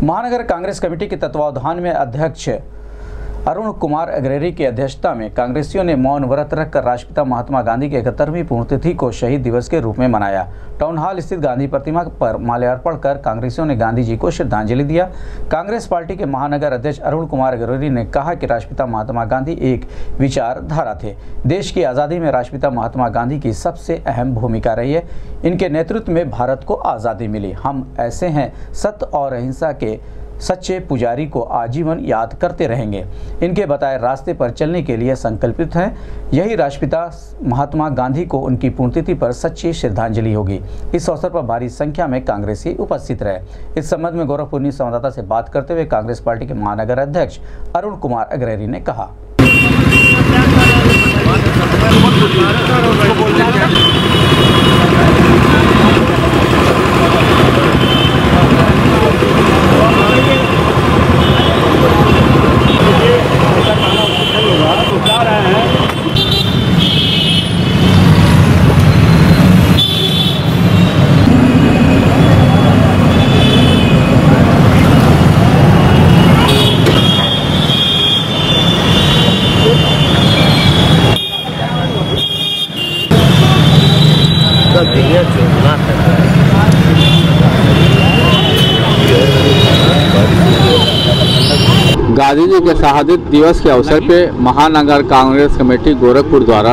महानगर कांग्रेस कमेटी के तत्वावधान में अध्यक्ष अरुण कुमार अग्रेरी की अध्यक्षता में कांग्रेसियों ने मौन व्रत रखकर राष्ट्रपिता महात्मा गांधी की 71वीं पुण्यतिथि को शहीद दिवस के रूप में मनाया। टाउन हॉल स्थित गांधी प्रतिमा पर माल्यार्पण कर कांग्रेसियों ने गांधी जी को श्रद्धांजलि दिया। कांग्रेस पार्टी के महानगर अध्यक्ष अरुण कुमार अग्रेरी ने कहा कि राष्ट्रपिता महात्मा गांधी एक विचारधारा थे। देश की आज़ादी में राष्ट्रपिता महात्मा गांधी की सबसे अहम भूमिका रही है। इनके नेतृत्व में भारत को आज़ादी मिली। हम ऐसे हैं सत्य और अहिंसा के सच्चे पुजारी को आजीवन याद करते रहेंगे। इनके बताए रास्ते पर चलने के लिए संकल्पित हैं। यही राष्ट्रपिता महात्मा गांधी को उनकी पुण्यतिथि पर सच्ची श्रद्धांजलि होगी। इस अवसर पर भारी संख्या में कांग्रेसी उपस्थित रहे। इस संबंध में गोरखपुर संवाददाता से बात करते हुए कांग्रेस पार्टी के महानगर अध्यक्ष अरुण कुमार अग्रेरी ने कहा। गांधी जी के शहादत दिवस के अवसर पे महानगर कांग्रेस कमेटी गोरखपुर द्वारा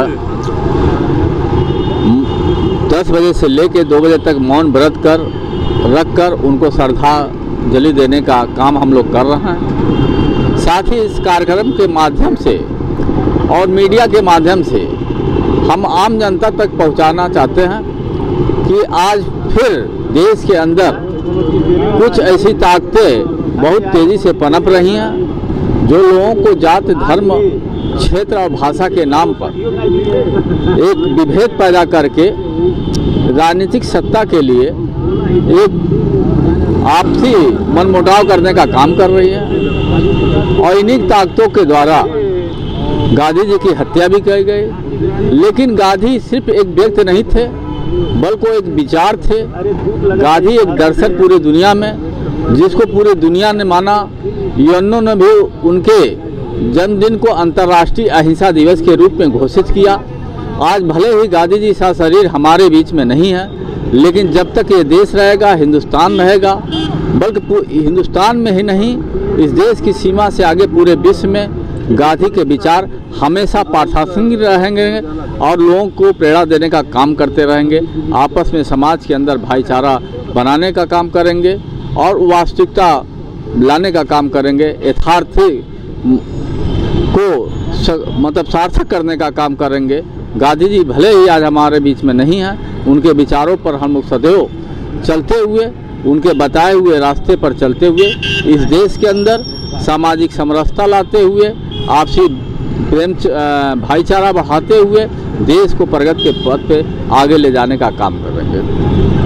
10 बजे से लेकर 2 बजे तक मौन व्रत रखकर उनको श्रद्धांजलि देने का काम हम लोग कर रहे हैं। साथ ही इस कार्यक्रम के माध्यम से और मीडिया के माध्यम से हम आम जनता तक पहुंचाना चाहते हैं कि आज फिर देश के अंदर कुछ ऐसी ताकतें बहुत तेज़ी से पनप रही हैं जो लोगों को जाति, धर्म, क्षेत्र और भाषा के नाम पर एक विभेद पैदा करके राजनीतिक सत्ता के लिए एक आपसी मनमुटाव करने का काम कर रही है। और इन्हीं ताकतों के द्वारा गांधी जी की हत्या भी की गई। लेकिन गांधी सिर्फ एक व्यक्ति नहीं थे, बल्कि वो एक विचार थे। गांधी एक दर्शन पूरी दुनिया में, जिसको पूरी दुनिया ने माना। यूएनओ ने भी उनके जन्मदिन को अंतर्राष्ट्रीय अहिंसा दिवस के रूप में घोषित किया। आज भले ही गांधी जी सा शरीर हमारे बीच में नहीं है, लेकिन जब तक ये देश रहेगा, हिंदुस्तान रहेगा, बल्कि हिंदुस्तान में ही नहीं, इस देश की सीमा से आगे पूरे विश्व में गांधी के विचार हमेशा प्रासंगिक रहेंगे और लोगों को प्रेरणा देने का काम करते रहेंगे। आपस में समाज के अंदर भाईचारा बनाने का काम करेंगे और वास्तविकता लाने का काम करेंगे। यथार्थ को मतलब सार्थक करने का काम करेंगे। गांधी जी भले ही आज हमारे बीच में नहीं हैं, उनके विचारों पर हम लोग सदैव चलते हुए, उनके बताए हुए रास्ते पर चलते हुए इस देश के अंदर सामाजिक समरसता लाते हुए, आपसी प्रेम भाईचारा बढ़ाते हुए देश को प्रगति के पथ पे आगे ले जाने का काम करेंगे।